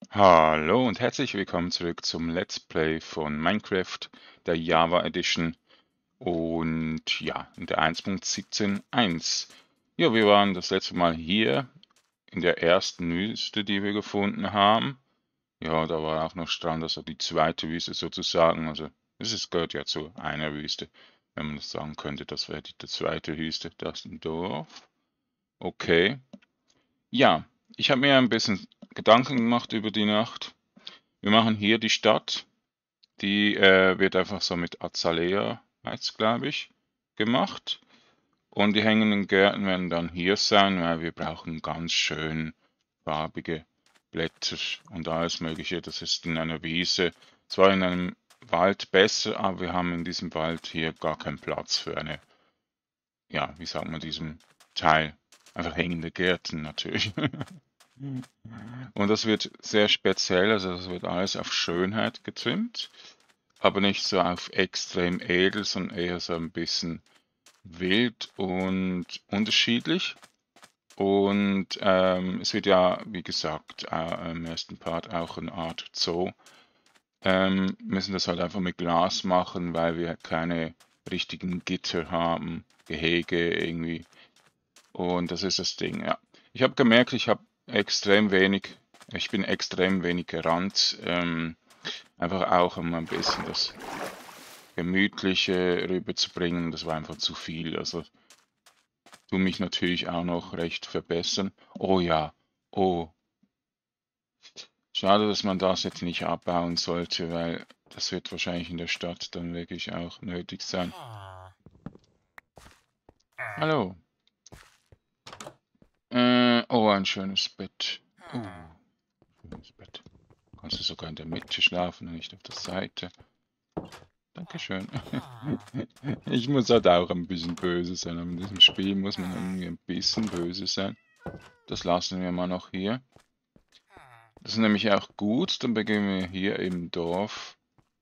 Hallo und herzlich willkommen zurück zum Let's Play von Minecraft, der Java Edition und ja, in der 1.17.1. Ja, wir waren das letzte Mal hier in der ersten Wüste, die wir gefunden haben. Ja, da war auch noch Strand, also die zweite Wüste sozusagen. Also gehört ja zu einer Wüste, wenn man das sagen könnte. Das wäre die zweite Wüste, das ist ein Dorf. Okay. Ja, ich habe mir ein bisschen Gedanken gemacht über die Nacht. Wir machen hier die Stadt. Die wird einfach so mit Azalea, heißt glaube ich, gemacht. Und die hängenden Gärten werden dann hier sein, weil wir brauchen ganz schön farbige Blätter und alles Mögliche. Das ist in einer Wiese, zwar in einem Wald besser, aber wir haben in diesem Wald hier gar keinen Platz für eine, ja, wie sagt man, diesem Teil. Einfach hängende Gärten natürlich. Und das wird sehr speziell, also das wird alles auf Schönheit getrimmt, aber nicht so auf extrem edel, sondern eher so ein bisschen wild und unterschiedlich. Und es wird ja, wie gesagt, im ersten Part auch eine Art Zoo. Müssen das halt einfach mit Glas machen, weil wir keine richtigen Gitter haben, Gehege irgendwie. Und das ist das Ding, ja. Ich habe gemerkt, ich bin extrem wenig gerannt. Einfach auch, um ein bisschen das Gemütliche rüberzubringen. Das war einfach zu viel. Also tu mich natürlich auch noch recht verbessern. Oh ja, oh, schade, dass man das jetzt nicht abbauen sollte, weil das wird wahrscheinlich in der Stadt dann wirklich auch nötig sein. Hallo. Oh, ein schönes Bett. Schönes Bett. Kannst du sogar in der Mitte schlafen und nicht auf der Seite. Dankeschön. Ich muss halt auch ein bisschen böse sein, aber in diesem Spiel muss man irgendwie ein bisschen böse sein. Das lassen wir mal noch hier. Das ist nämlich auch gut, dann beginnen wir hier im Dorf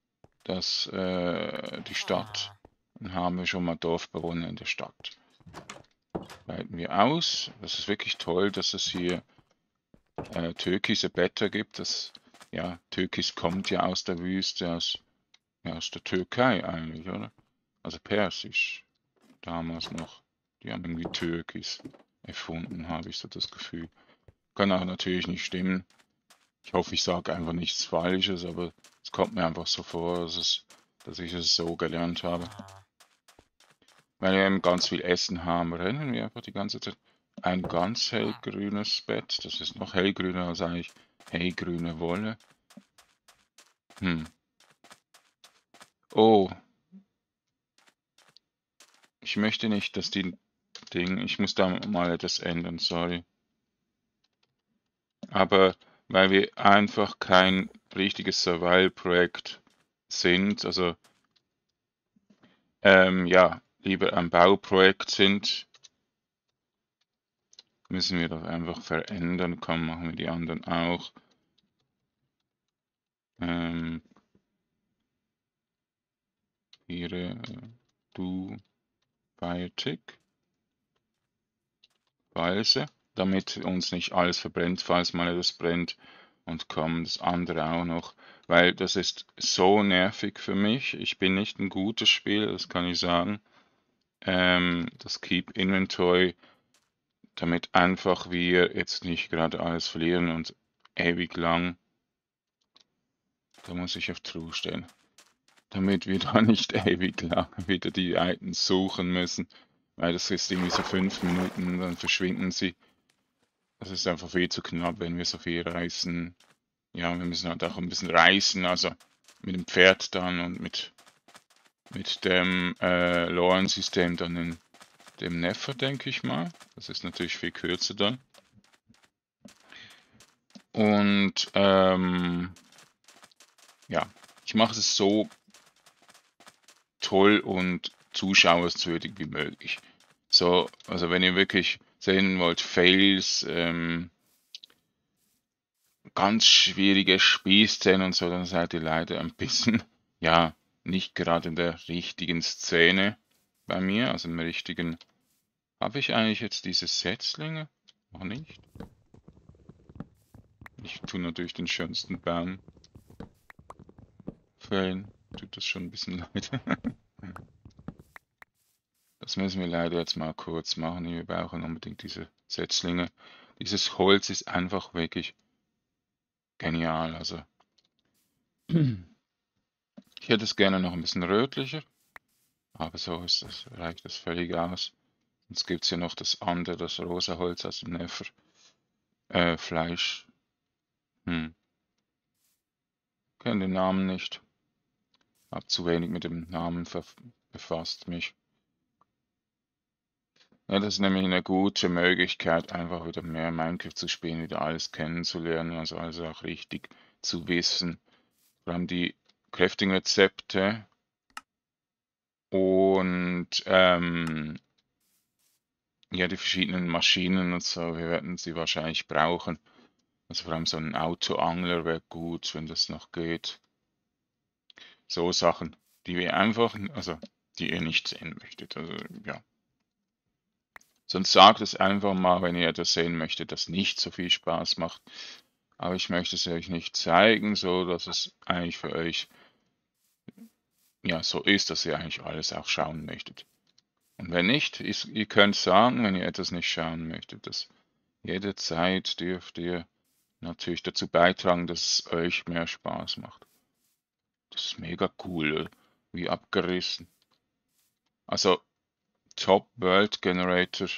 die Stadt. Dann haben wir schon mal Dorfbewohner in der Stadt. Weiten wir aus. Das ist wirklich toll, dass es hier türkise Blätter gibt. Ja, Türkis kommt ja aus der Wüste, ja, aus der Türkei eigentlich, oder? Also Persisch. Damals noch. Die haben irgendwie Türkis erfunden, habe ich so das Gefühl. Kann auch natürlich nicht stimmen. Ich hoffe, ich sage einfach nichts Falsches, aber es kommt mir einfach so vor, dass ich es so gelernt habe. Weil wir eben ganz viel Essen haben, rennen wir einfach die ganze Zeit. Ein ganz hellgrünes Bett, das ist noch hellgrüner als eigentlich hellgrüne Wolle. Oh, ich möchte nicht, dass ich muss da mal etwas ändern, sorry. Aber weil wir einfach kein richtiges Survival-Projekt sind, also ja, lieber ein Bauprojekt sind, müssen wir das einfach verändern. Komm, machen wir die anderen auch. Ähm, hier, du, Biotic, Weise, damit uns nicht alles verbrennt, falls mal etwas brennt. Und komm, das andere auch noch, weil das ist so nervig für mich. Ich bin nicht ein gutes Spieler, das kann ich sagen. Das Keep Inventory, damit einfach wir jetzt nicht gerade alles verlieren und ewig lang, da muss ich auf True stellen, damit wir da nicht ewig lang wieder die Items suchen müssen, weil das ist irgendwie so 5 Minuten, dann verschwinden sie. Das ist einfach viel zu knapp, wenn wir so viel reisen. Ja, wir müssen halt auch ein bisschen reisen, also mit dem Pferd dann und mit dem Loren-System dann in dem Nether, denke ich mal. Das ist natürlich viel kürzer dann. Und ja, ich mache es so toll und zuschauerswürdig wie möglich. So, also wenn ihr wirklich sehen wollt, Fails, ganz schwierige Spielszenen und so, dann seid ihr leider ein bisschen, ja, nicht gerade in der richtigen Szene bei mir, also im richtigen. Habe ich eigentlich jetzt diese Setzlinge? Noch nicht? Ich tue natürlich den schönsten Baum fällen. Tut das schon ein bisschen leid. Das müssen wir leider jetzt mal kurz machen. Wir brauchen unbedingt diese Setzlinge. Dieses Holz ist einfach wirklich genial. Also, ich hätte es gerne noch ein bisschen rötlicher, aber so ist das, reicht das völlig aus. Jetzt gibt es hier noch das andere, das rosa Holz aus dem Neffer. Fleisch. Kenne den Namen nicht. Hab zu wenig mit dem Namen befasst mich. Ja, das ist nämlich eine gute Möglichkeit, einfach wieder mehr Minecraft zu spielen, wieder alles kennenzulernen, also alles auch richtig zu wissen. Vor allem die Crafting-Rezepte und ja, die verschiedenen Maschinen und so, wir werden sie wahrscheinlich brauchen. Also vor allem so ein Autoangler wäre gut, wenn das noch geht. So Sachen, die wir einfach, also die ihr nicht sehen möchtet. Also ja. Sonst sagt es einfach mal, wenn ihr etwas sehen möchtet, das nicht so viel Spaß macht. Aber ich möchte es euch nicht zeigen, so dass es eigentlich für euch ja so ist, dass ihr eigentlich alles auch schauen möchtet. Und wenn nicht, ihr könnt sagen, wenn ihr etwas nicht schauen möchtet, dass jederzeit dürft ihr natürlich dazu beitragen, dass es euch mehr Spaß macht. Das ist mega cool, wie abgerissen. Also Top World Generator,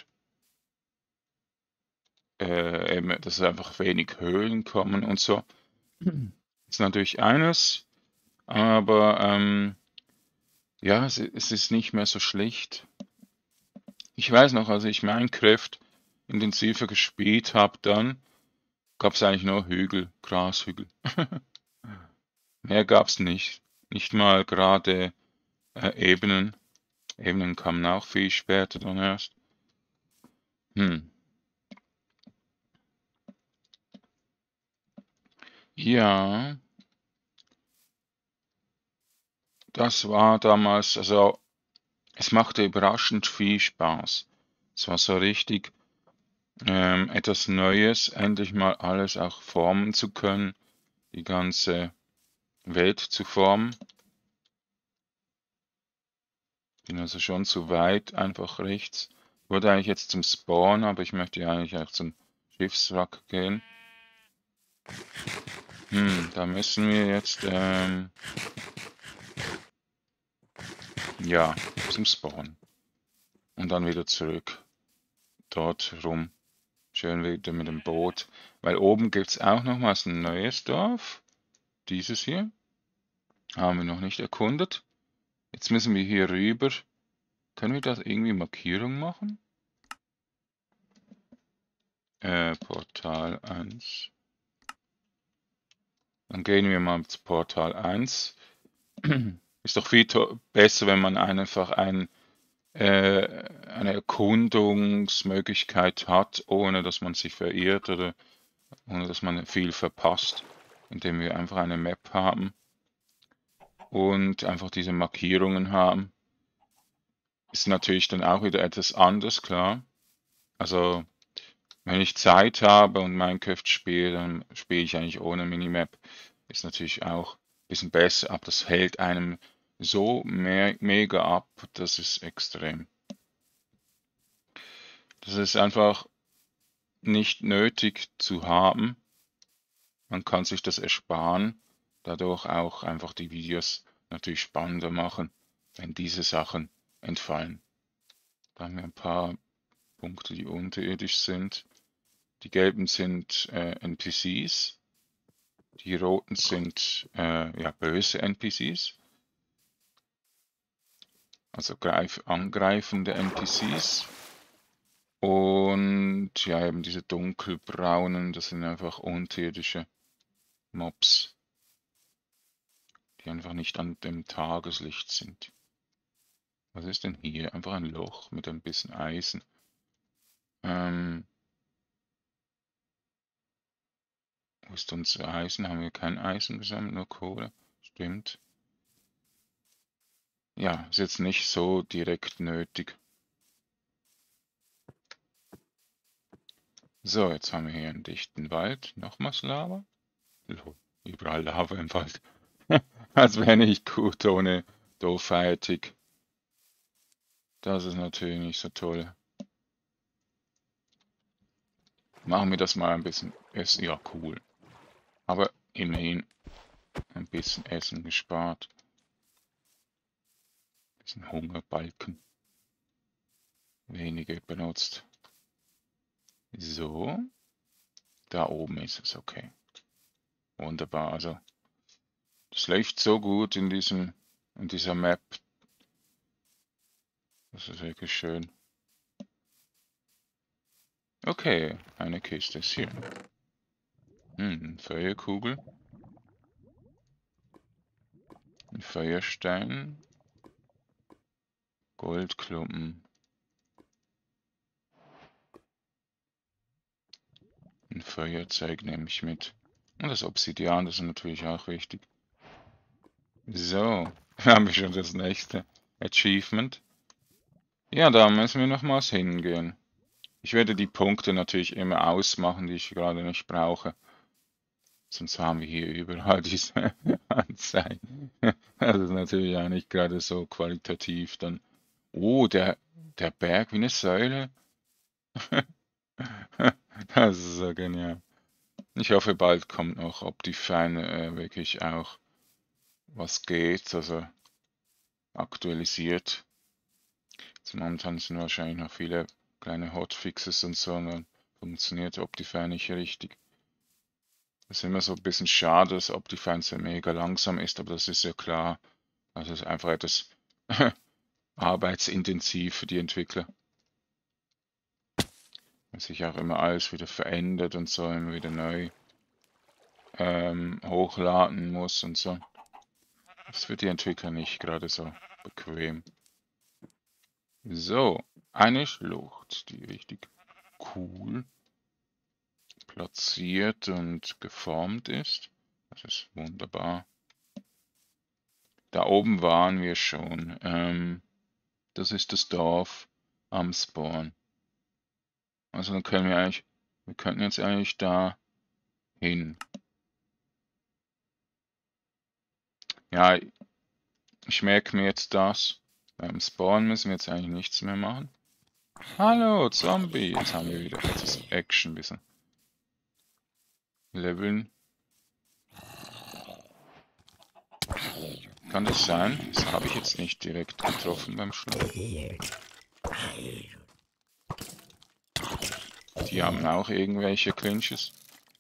dass einfach wenig Höhlen kommen und so. Ist natürlich eines, aber ja, es ist nicht mehr so schlicht. Ich weiß noch, als ich Minecraft intensiver gespielt habe, dann gab es eigentlich nur Hügel, Grashügel. Mehr gab's nicht. Nicht mal gerade Ebenen. Ebenen kamen auch viel später dann erst. Hm. Ja, das war damals, also es machte überraschend viel Spaß. Es war so richtig etwas Neues, endlich mal alles auch formen zu können, die ganze Welt zu formen. Bin also schon zu weit, einfach rechts. Ich wollte eigentlich jetzt zum Spawn, aber ich möchte ja eigentlich auch zum Schiffswrack gehen. Da müssen wir jetzt, ja, zum Spawn. Und dann wieder zurück. Dort rum. Schön wieder mit dem Boot. Weil oben gibt es auch nochmals ein neues Dorf. Dieses hier. Haben wir noch nicht erkundet. Jetzt müssen wir hier rüber. Können wir da irgendwie Markierung machen? Portal 1. Dann gehen wir mal zu Portal 1. Ist doch viel besser, wenn man einfach eine Erkundungsmöglichkeit hat, ohne dass man sich verirrt oder ohne dass man viel verpasst, indem wir einfach eine Map haben und einfach diese Markierungen haben. Ist natürlich dann auch wieder etwas anders, klar. Also, wenn ich Zeit habe und Minecraft spiele, dann spiele ich eigentlich ohne Minimap. Ist natürlich auch ein bisschen besser, aber das hält einem so mega ab, das ist extrem. Das ist einfach nicht nötig zu haben. Man kann sich das ersparen, dadurch auch einfach die Videos natürlich spannender machen, wenn diese Sachen entfallen. Da haben wir ein paar Punkte, die unterirdisch sind. Die gelben sind NPCs, die roten sind ja, böse NPCs, also angreifende NPCs. Und ja, eben diese dunkelbraunen, das sind einfach unterirdische Mobs, die einfach nicht an dem Tageslicht sind. Was ist denn hier? Einfach ein Loch mit ein bisschen Eisen. Wo ist unser Eisen? Haben wir kein Eisen gesammelt, nur Kohle? Stimmt. Ja, ist jetzt nicht so direkt nötig. So, jetzt haben wir hier einen dichten Wald. Nochmals Lava. Lol, überall Lava im Wald. Als wäre nicht gut ohne Doofheitig. Das ist natürlich nicht so toll. Machen wir das mal ein bisschen Essen. Ja, cool. Aber immerhin ein bisschen Essen gespart. Ein bisschen Hungerbalken. Wenige benutzt. So. Da oben ist es okay. Wunderbar. Also, das läuft so gut in dieser Map. Das ist wirklich schön. Okay, eine Kiste ist hier. Feuerkugel. Ein Feuerstein. Goldklumpen. Ein Feuerzeug nehme ich mit. Und das Obsidian, das ist natürlich auch wichtig. So, haben wir schon das nächste Achievement. Ja, da müssen wir nochmals hingehen. Ich werde die Punkte natürlich immer ausmachen, die ich gerade nicht brauche. Sonst haben wir hier überall diese Anzeigen. Das ist natürlich auch nicht gerade so qualitativ dann. Oh, der Berg wie eine Säule. Das ist so genial. Ich hoffe, bald kommt noch Optifine wirklich auch was geht, also aktualisiert. Jetzt momentan sind wahrscheinlich noch viele kleine Hotfixes und so, und dann funktioniert Optifine nicht richtig. Das ist immer so ein bisschen schade, dass Optifine so mega langsam ist, aber das ist ja klar. Also es ist einfach etwas arbeitsintensiv für die Entwickler. Weil sich auch immer alles wieder verändert und so, immer wieder neu hochladen muss und so. Das ist für die Entwickler nicht gerade so bequem. So, eine Schlucht, die richtig cool platziert und geformt ist. Das ist wunderbar. Da oben waren wir schon. Das ist das Dorf am Spawn. Also dann können wir könnten jetzt eigentlich da hin. Ja, ich merke mir jetzt das. Beim Spawn müssen wir jetzt eigentlich nichts mehr machen. Hallo, Zombie! Jetzt haben wir wieder etwas Action, ein bisschen leveln. Kann das sein? Das habe ich jetzt nicht direkt getroffen beim Schlag. Die haben auch irgendwelche Clinches.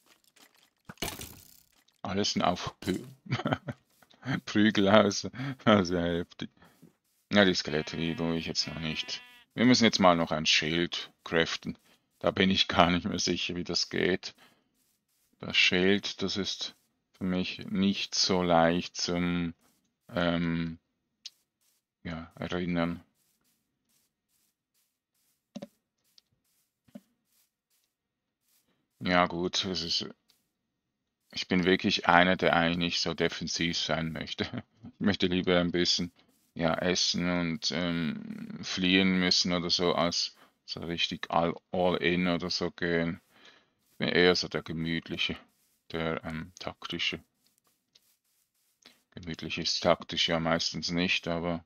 Alles sind auf Prügel aus. Also heftig. Ja, die Skelette, die tue ich jetzt noch nicht. Wir müssen jetzt mal noch ein Schild craften. Da bin ich gar nicht mehr sicher, wie das geht. Das Schild, das ist für mich nicht so leicht zum ja, erinnern. Ja gut, ich bin wirklich einer, der eigentlich nicht so defensiv sein möchte. Ich möchte lieber ein bisschen ja, essen und fliehen müssen oder so, als so richtig all in oder so gehen. Ich bin eher so der gemütliche, der taktische. Gemütlich ist taktisch ja meistens nicht, aber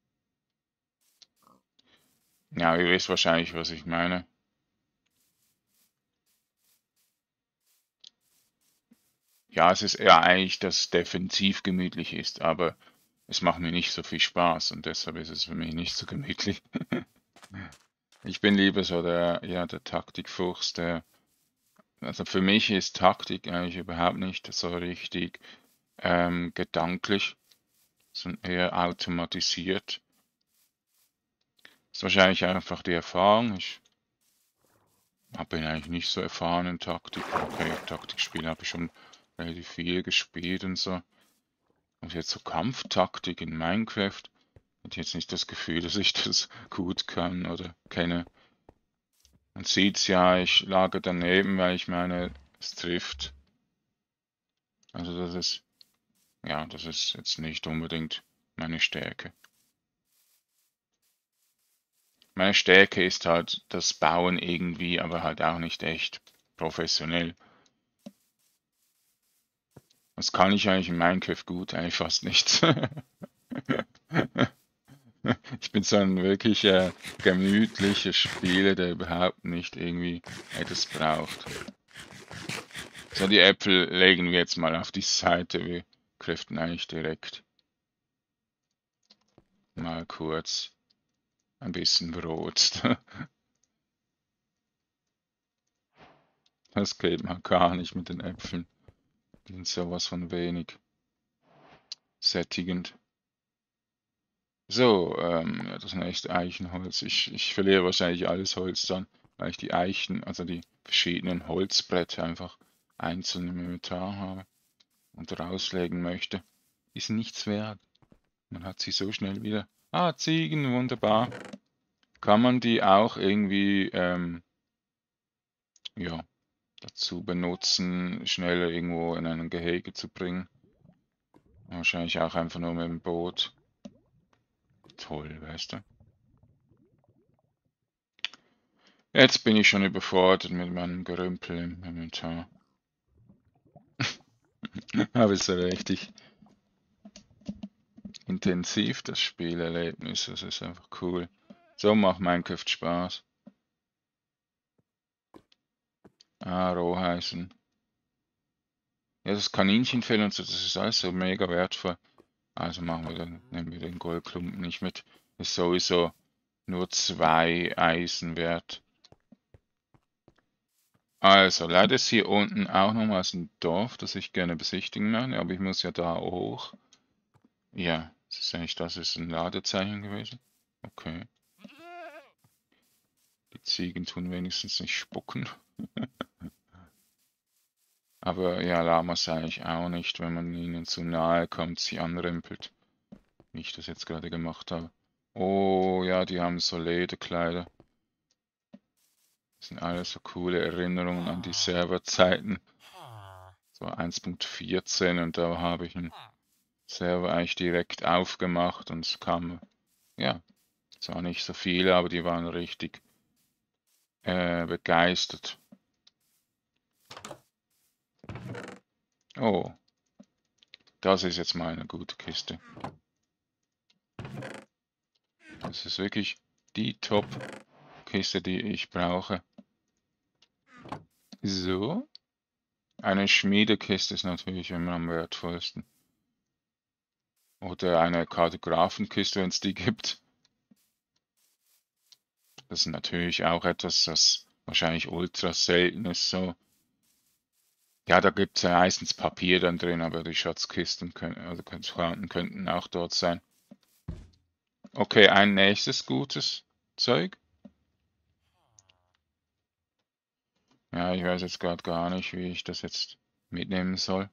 ja, ihr wisst wahrscheinlich, was ich meine. Ja, es ist eher eigentlich, dass es defensiv gemütlich ist, aber es macht mir nicht so viel Spaß und deshalb ist es für mich nicht so gemütlich. Ich bin lieber so der Taktikfuchs, also für mich ist Taktik eigentlich überhaupt nicht so richtig gedanklich, sondern eher automatisiert. Ist wahrscheinlich einfach die Erfahrung. Ich bin eigentlich nicht so erfahren in Taktik. Okay, Taktikspiele habe ich schon relativ viel gespielt und so. Und jetzt so Kampftaktik in Minecraft, hätte ich jetzt nicht das Gefühl, dass ich das gut kann oder kenne. Man sieht's ja, ich lage daneben, weil ich meine, es trifft. Also das ist jetzt nicht unbedingt meine Stärke. Meine Stärke ist halt das Bauen irgendwie, aber halt auch nicht echt professionell. Das kann ich eigentlich in Minecraft gut, eigentlich fast nichts. Ich bin so ein wirklich gemütlicher Spieler, der überhaupt nicht irgendwie etwas braucht. So, die Äpfel legen wir jetzt mal auf die Seite. Wir craften eigentlich direkt mal kurz ein bisschen Brot. Das geht mal gar nicht mit den Äpfeln. Die sind sowas von wenig sättigend. So, ja, das nächste Eichenholz. Ich verliere wahrscheinlich alles Holz dann, weil ich die Eichen, also die verschiedenen Holzbretter einfach einzeln im Inventar habe und rauslegen möchte. Ist nichts wert. Man hat sie so schnell wieder. Ah, Ziegen, wunderbar. Kann man die auch irgendwie ja, dazu benutzen, schneller irgendwo in ein Gehege zu bringen? Wahrscheinlich auch einfach nur mit dem Boot. Toll, weißt du. Jetzt bin ich schon überfordert mit meinem Gerümpel im Inventar. Aber es ist so richtig intensiv, das Spielerlebnis. Das ist einfach cool. So macht Minecraft Spaß. Ah, Rohheißen. Ja, das Kaninchenfell und so, das ist alles so mega wertvoll. Also nehmen wir den Goldklumpen nicht mit. Ist sowieso nur 2 Eisen wert. Also, leider ist hier unten auch nochmals ein Dorf, das ich gerne besichtigen möchte, aber ich muss ja da hoch. Ja, das ist ein Ladezeichen gewesen. Okay. Die Ziegen tun wenigstens nicht spucken. Aber ja, Lamas eigentlich auch nicht, wenn man ihnen zu nahe kommt, sie anrempelt. Wie ich das jetzt gerade gemacht habe. Oh ja, die haben so Lederkleider. Das sind alles so coole Erinnerungen an die Serverzeiten. So 1.14 und da habe ich einen Server eigentlich direkt aufgemacht und es kamen, ja, zwar nicht so viele, aber die waren richtig begeistert. Oh, das ist jetzt mal eine gute Kiste. Das ist wirklich die Top-Kiste, die ich brauche. So, eine Schmiedekiste ist natürlich immer am wertvollsten. Oder eine Kartografenkiste, wenn es die gibt. Das ist natürlich auch etwas, das wahrscheinlich ultra selten ist. So. Ja, da gibt es ja meistens Papier dann drin, aber die Schatzkisten könnten auch dort sein. Okay, ein nächstes gutes Zeug. Ja, ich weiß jetzt gerade gar nicht, wie ich das jetzt mitnehmen soll.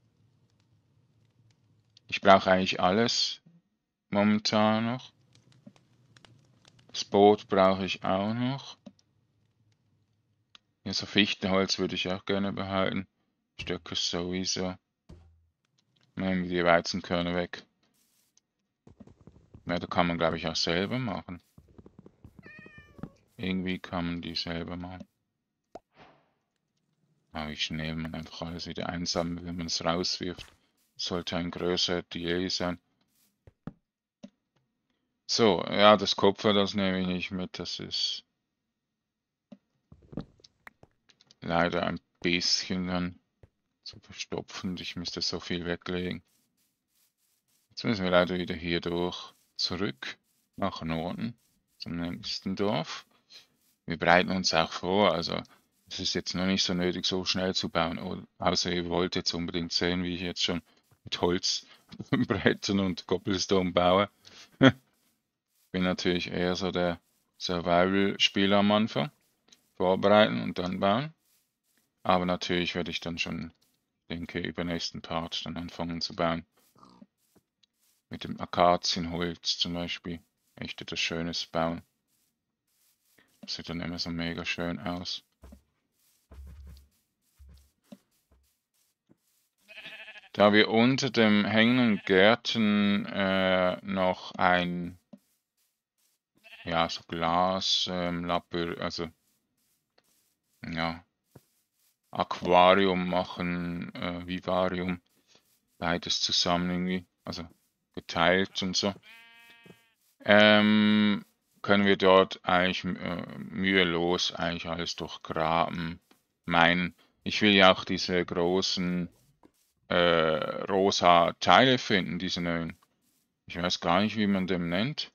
Ich brauche eigentlich alles momentan noch. Das Boot brauche ich auch noch. Ja, so Fichtenholz würde ich auch gerne behalten. Stöcke sowieso. Nehmen wir die Weizenkörner weg. Ja, da kann man glaube ich auch selber machen. Irgendwie kann man die selber machen. Aber wie schnell man einfach alles wieder einsammelt, wenn man es rauswirft. Sollte ein größerer Delay sein. So, ja, das Kupfer, das nehme ich nicht mit. Das ist leider ein bisschen dann zu verstopfen. Ich müsste so viel weglegen. Jetzt müssen wir leider wieder hier durch zurück nach Norden zum nächsten Dorf. Wir bereiten uns auch vor, also es ist jetzt noch nicht so nötig, so schnell zu bauen, außer ihr wollt jetzt unbedingt sehen, wie ich jetzt schon mit Holzbrettern und Cobblestone baue. Bin natürlich eher so der Survival-Spieler am Anfang. Vorbereiten und dann bauen. Aber natürlich werde ich dann schon, denke über nächsten Part dann anfangen zu bauen. Mit dem Akazienholz zum Beispiel. Echt etwas Schönes bauen. Das sieht dann immer so mega schön aus. Da wir unter dem hängenden Gärten noch ein ja, so Glas, also ja, Aquarium machen, Vivarium, beides zusammen irgendwie, also geteilt und so. Können wir dort eigentlich mühelos eigentlich alles durchgraben. Mein, ich will ja auch diese großen rosa Teile finden, diese neuen. Ich weiß gar nicht, wie man dem nennt.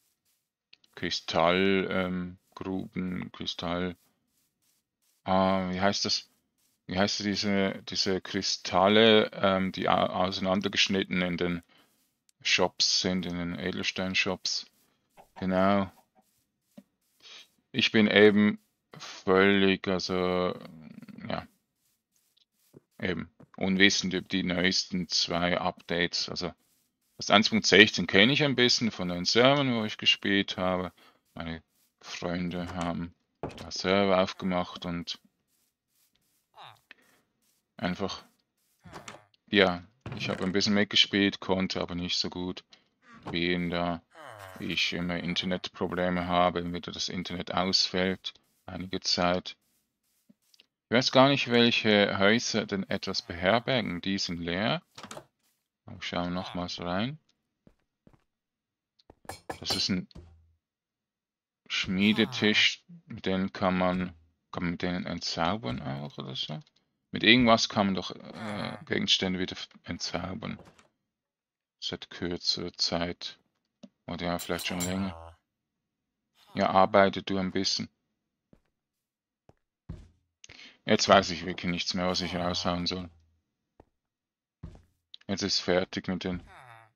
Kristallgruben, Kristall. Wie heißt das? Wie heißt diese Kristalle, die auseinandergeschnitten in den Shops sind, in den Edelstein-Shops? Genau. Ich bin eben völlig, also, ja, eben unwissend über die neuesten zwei Updates. Also, das 1.16 kenne ich ein bisschen von den Servern, wo ich gespielt habe. Meine Freunde haben da Server aufgemacht und einfach, ja, ich habe ein bisschen mitgespielt, konnte aber nicht so gut wie in da, wie ich immer Internetprobleme habe, wieder das Internet ausfällt, einige Zeit. Ich weiß gar nicht, welche Häuser denn etwas beherbergen. Die sind leer. Ich schaue nochmals rein. Das ist ein Schmiedetisch, mit denen kann man mit denen entzaubern auch oder so? Mit irgendwas kann man doch Gegenstände wieder entzaubern. Seit kürzerer Zeit. Oder ja, vielleicht schon länger. Ja, arbeite du ein bisschen. Jetzt weiß ich wirklich nichts mehr, was ich raushauen soll. Jetzt ist fertig mit den.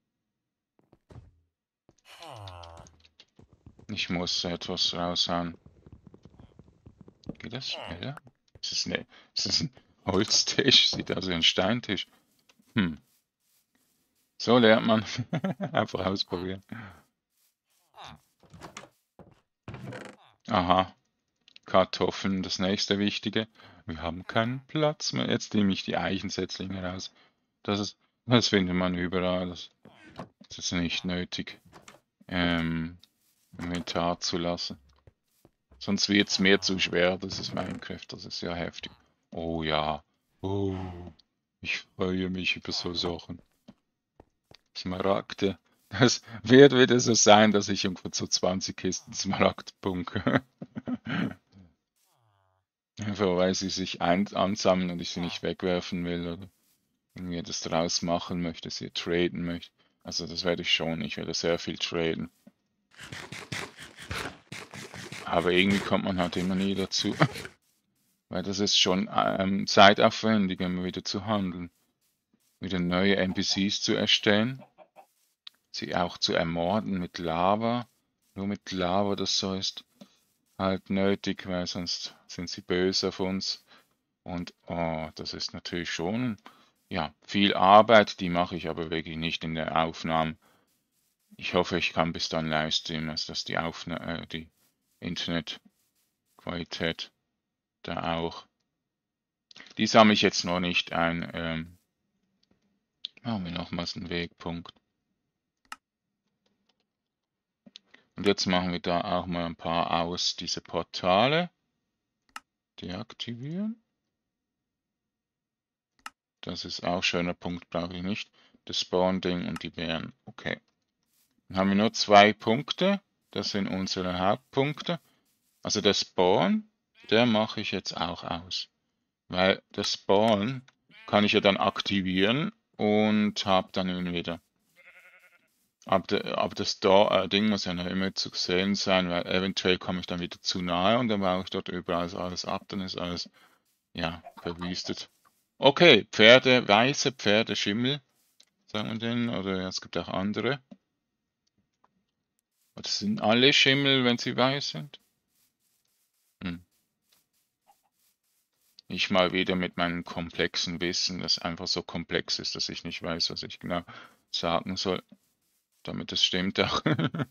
Ich muss etwas raushauen. Geht das schneller? Ist das ein Holztisch? Sieht aus wie ein Steintisch. Hm. So lernt man. Einfach ausprobieren. Aha. Kartoffeln, das nächste Wichtige. Wir haben keinen Platz mehr. Jetzt nehme ich die Eichensetzlinge raus. Das findet man überall. Das ist nicht nötig, Inventar zu lassen. Sonst wird es mir zu schwer. Das ist Minecraft. Das ist ja heftig. Oh ja. Oh. Ich freue mich über so Sachen. Smaragde. Das wird wieder so sein, dass ich irgendwo zu 20 Kisten Smaragd bunker. Einfach weil sie sich ansammeln und ich sie nicht wegwerfen will oder irgendwie etwas draus machen möchte, sie traden möchte. Also das werde ich schon. Ich werde sehr viel traden. Aber irgendwie kommt man halt immer nie dazu. Weil das ist schon zeitaufwendig, immer wieder zu handeln. Wieder neue NPCs zu erstellen. Sie auch zu ermorden mit Lava. Nur mit Lava, das so ist halt nötig, weil sonst sind sie böse auf uns. Und oh, das ist natürlich schon, ja, viel Arbeit, die mache ich aber wirklich nicht in der Aufnahme. Ich hoffe, ich kann bis dann livestreamen, dass die Internetqualität da auch. Die sammle ich jetzt noch nicht ein. Machen wir nochmals einen Wegpunkt. Und jetzt machen wir da auch mal ein paar aus, diese Portale. Deaktivieren. Das ist auch schöner Punkt, brauche ich nicht. Das Spawn-Ding und die Bären. Okay. Dann haben wir nur 2 Punkte. Das sind unsere Hauptpunkte. Also der Spawn, der mache ich jetzt auch aus. Weil das Spawn kann ich ja dann aktivieren und habe dann ihn wieder. Aber das Ding muss ja noch immer zu sehen sein, weil eventuell komme ich dann wieder zu nahe und dann baue ich dort überall alles ab, dann ist alles, ja, verwüstet. Okay, Pferde, weiße Pferde, Schimmel, sagen wir denen, oder ja, es gibt auch andere. Das sind alle Schimmel, wenn sie weiß sind. Hm. Ich mal wieder mit meinem komplexen Wissen, das einfach so komplex ist, dass ich nicht weiß, was ich genau sagen soll, damit es stimmt auch.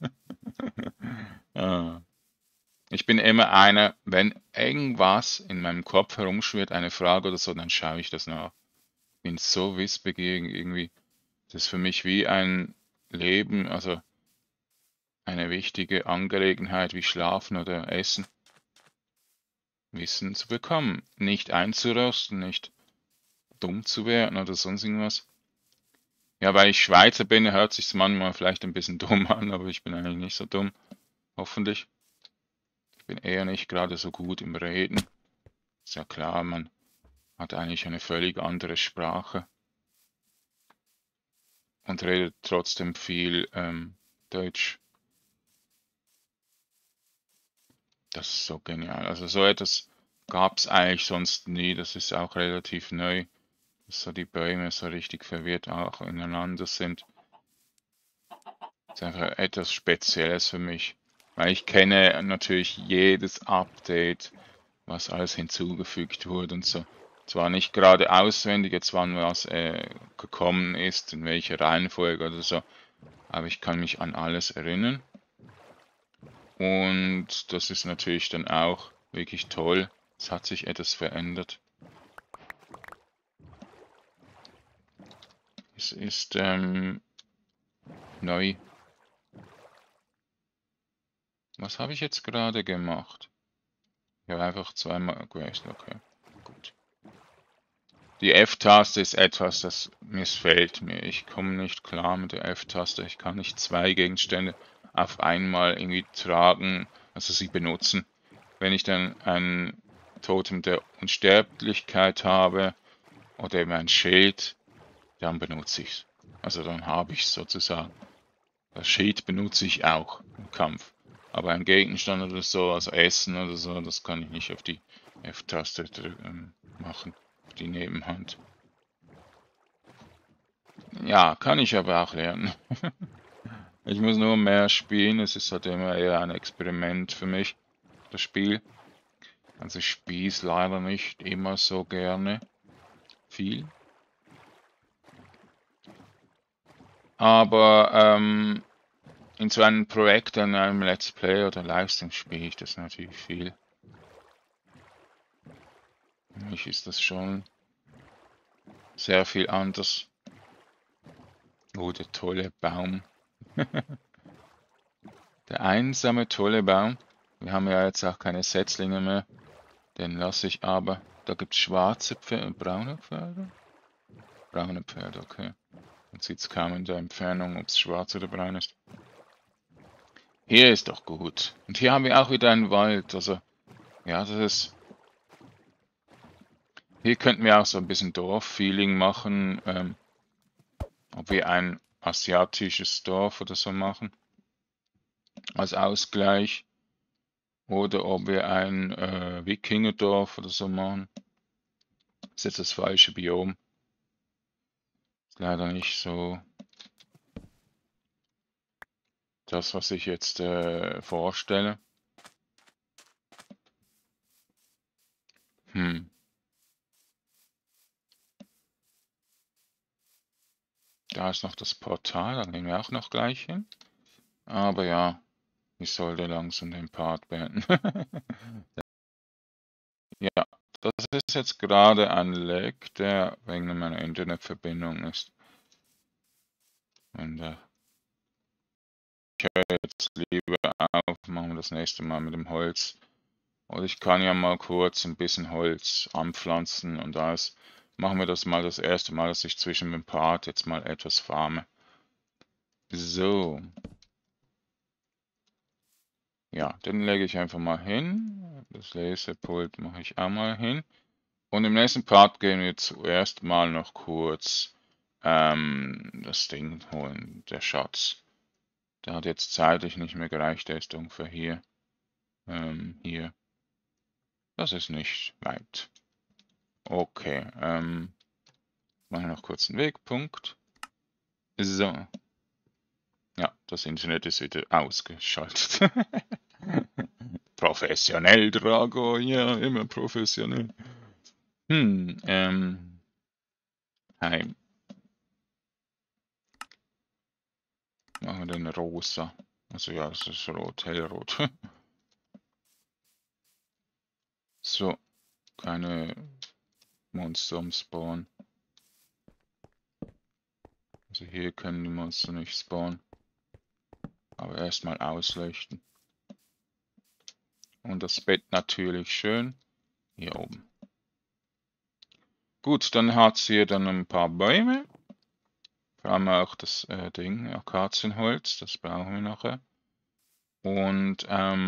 Ah. Ich bin immer einer, wenn irgendwas in meinem Kopf herumschwirrt, eine Frage oder so, dann schaue ich das nach. Ich bin so wissbegierig irgendwie. Das ist für mich wie ein Leben, also eine wichtige Angelegenheit wie Schlafen oder Essen, Wissen zu bekommen. Nicht einzurosten, nicht dumm zu werden oder sonst irgendwas. Ja, weil ich Schweizer bin, hört sich's manchmal vielleicht ein bisschen dumm an, aber ich bin eigentlich nicht so dumm. Hoffentlich. Ich bin eher nicht gerade so gut im Reden. Ist ja klar, man hat eigentlich eine völlig andere Sprache und redet trotzdem viel Deutsch. Das ist so genial. Also so etwas gab's eigentlich sonst nie. Das ist auch relativ neu, dass so die Bäume so richtig verwirrt auch ineinander sind. Das ist einfach etwas Spezielles für mich. Weil ich kenne natürlich jedes Update, was alles hinzugefügt wurde und so. Zwar nicht gerade auswendig, jetzt wann was gekommen ist, in welcher Reihenfolge oder so, aber ich kann mich an alles erinnern. Und das ist natürlich dann auch wirklich toll. Es hat sich etwas verändert. Es ist neu. Was habe ich jetzt gerade gemacht? Ich habe einfach zweimal gewechselt. Okay, gut. Die F-Taste ist etwas, das missfällt mir. Ich komme nicht klar mit der F-Taste. Ich kann nicht zwei Gegenstände auf einmal irgendwie tragen, also sie benutzen. Wenn ich dann ein Totem der Unsterblichkeit habe oder eben ein Schild, dann benutze ich es. Also dann habe ich es sozusagen. Das Schild benutze ich auch im Kampf. Aber ein Gegenstand oder so, also Essen oder so, das kann ich nicht auf die F-Taste machen, auf die Nebenhand. Ja, kann ich aber auch lernen. Ich muss nur mehr spielen, es ist halt immer eher ein Experiment für mich, das Spiel. Also ich spiele es leider nicht immer so gerne, viel. Aber in so einem Projekt, in einem Let's Play oder Livestream spiele ich das natürlich viel. Für mich ist das schon sehr viel anders. Oh, der tolle Baum. Der einsame tolle Baum. Wir haben ja jetzt auch keine Setzlinge mehr. Den lasse ich aber. Da gibt es schwarze Pferde und braune Pferde. Braune Pferde, okay. Man sieht es kaum in der Entfernung, ob es schwarz oder braun ist. Hier ist doch gut. Und hier haben wir auch wieder einen Wald. Also, ja, das ist. Hier könnten wir auch so ein bisschen Dorf-Feeling machen. Ob wir ein asiatisches Dorf oder so machen. Als Ausgleich. Oder ob wir ein Wikingerdorf oder so machen. Das ist jetzt das falsche Biom. Ist leider nicht so das, was ich jetzt vorstelle. Da ist noch das Portal, da gehen wir auch noch gleich hin. Aber ja, ich sollte langsam den Part beenden. Ja, das ist jetzt gerade ein Lag, der wegen meiner Internetverbindung ist. Und ich höre jetzt lieber auf, machen wir das nächste Mal mit dem Holz. Oder ich kann ja mal kurz ein bisschen Holz anpflanzen und alles. Machen wir das mal das erste Mal, dass ich zwischen dem Part jetzt mal etwas farme. So. Ja, den lege ich einfach mal hin. Das Laserpult mache ich auch mal hin. Und im nächsten Part gehen wir zuerst mal noch kurz das Ding holen, der Schatz. Der hat jetzt zeitlich nicht mehr gereicht, der ist ungefähr hier. Hier. Das ist nicht weit. Okay, machen wir noch kurz einen Wegpunkt. So. Ja, das Internet ist wieder ausgeschaltet. Professionell, Drago, ja, immer professionell. Heim. Machen wir den rosa. Also ja, es ist rot, hellrot. So, keine Monster am Spawn. Also hier können die Monster nicht spawnen. Aber erstmal ausleuchten. Und das Bett natürlich schön hier oben. Gut, dann hat sie hier dann ein paar Bäume. Vor allem auch das Ding, Akazienholz, das brauchen wir nachher. Und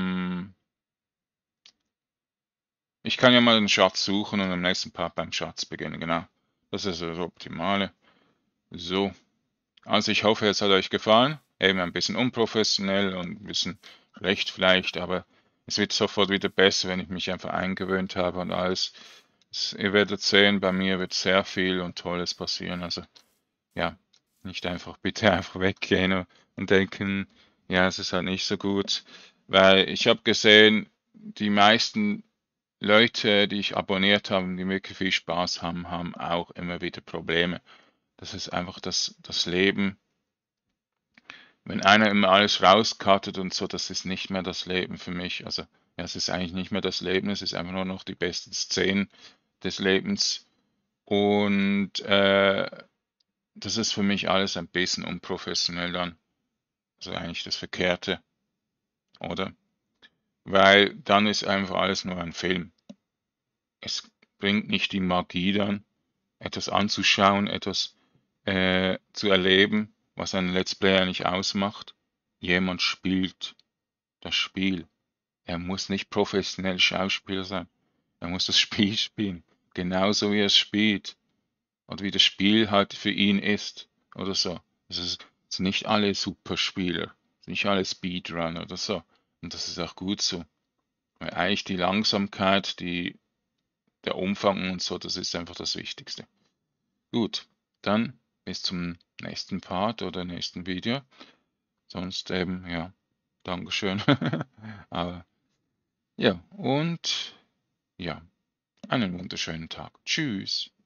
ich kann ja mal den Schatz suchen und im nächsten Part beim Schatz beginnen, genau. Das ist das Optimale. So, also ich hoffe, es hat euch gefallen. Eben ein bisschen unprofessionell und ein bisschen schlecht vielleicht, aber es wird sofort wieder besser, wenn ich mich einfach eingewöhnt habe und alles. Ihr werdet sehen, bei mir wird sehr viel und Tolles passieren. Also ja, nicht einfach bitte einfach weggehen und denken, ja, es ist halt nicht so gut. Weil ich habe gesehen, die meisten Leute, die ich abonniert habe, die wirklich viel Spaß haben, haben auch immer wieder Probleme. Das ist einfach das Leben. Wenn einer immer alles rauscuttet und so, das ist nicht mehr das Leben für mich. Also, ja, es ist eigentlich nicht mehr das Leben, es ist einfach nur noch die besten Szenen des Lebens. Und das ist für mich alles ein bisschen unprofessionell dann. Also eigentlich das Verkehrte, oder? Weil dann ist einfach alles nur ein Film. Es bringt nicht die Magie dann, etwas anzuschauen, etwas zu erleben, was ein Let's Play eigentlich ausmacht. Jemand spielt das Spiel. Er muss nicht professionell Schauspieler sein. Er muss das Spiel spielen. Genauso wie er es spielt. Oder wie das Spiel halt für ihn ist. Oder so. Es sind nicht alle Superspieler. Nicht alle Speedrunner oder so. Und das ist auch gut so. Weil eigentlich die Langsamkeit, der Umfang und so, das ist einfach das Wichtigste. Gut, dann bis zum nächsten Part oder nächsten Video. Sonst eben, ja, Dankeschön. Aber ja, und ja, einen wunderschönen Tag. Tschüss.